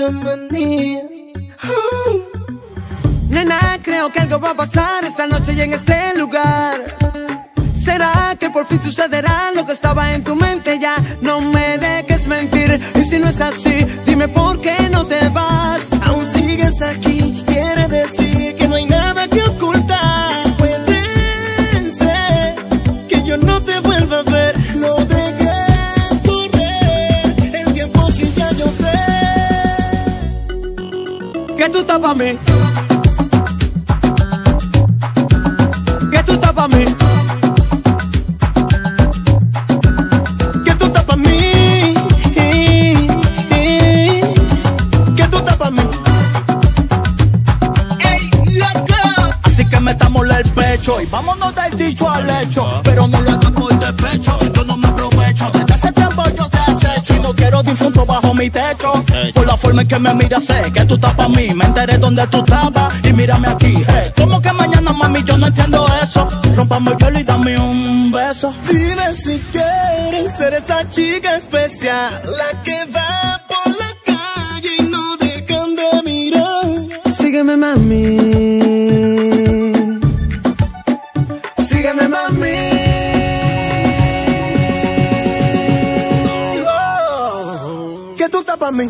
loca manía. Nena, creo que algo va a pasar esta noche y en este lugar. ¿Será que por fin sucederá lo que estaba en tu mente? Ya no me dejes mentir. Y si no es así, dime por qué no te vas. Aún sigues aquí, quiere decir que no hay nada que ocultar. Puede ser que yo no te vuelva a ver. No dejes correr el tiempo sin ya yo sé que tú estás pa' mí. Que tú estás pa' mí. que tú estás pa' mí. Que tú estás pa' mí. ¡Ey, loco! Así que metámosle el pecho y vámonos del dicho al hecho. Pero no lo hagas por despecho, yo no me aprovecho. Desde hace tiempo yo te acecho y no quiero difunto bajo mi techo. Por la forma en que me miras sé que tú estás pa' mí. Me enteré donde tú estabas y mírame aquí. Hey, ¿cómo que mañana, mami? Yo no entiendo eso. Rompamos el hielo y dame un beso. Dime si quieres ser esa chica especial, la que va por la calle y no dejan de mirar. Sígueme, mami. Sígueme, mami. Que tú estás pa' mí.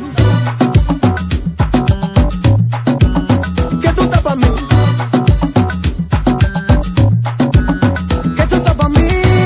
Que tú estás pa' mí. Que tú estás pa' mí.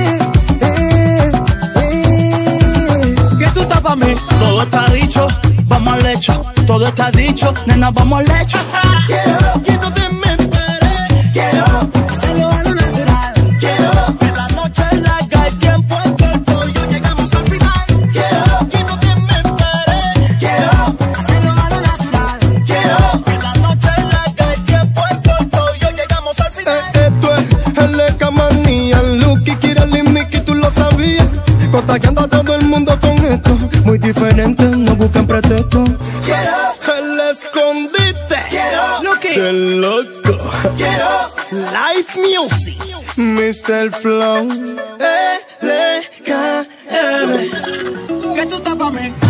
Que tú estás pa' mí. Todo está dicho, vamos al hecho. Todo está dicho, nena, vamos al hecho. Quiero que no te me pares. Quiero Hacerlo a lo natural. quiero Que la noche es larga, el tiempo es corto y hoy llegamos al final. quiero que no te me pares. Quiero Hacerlo a lo natural. quiero Que la noche es larga, el tiempo es corto y hoy llegamos al final. esto es el Lecamanía, Lucky, Kirali, Mickey, tú lo sabías. Contagiando a todo el mundo con esto. Muy diferente, no buscan pretexto. Quiero el escondite. Quiero Lucky. el loco. Quiero Live Music. Mr. Flow. LKM. Que tú estás pa' mí.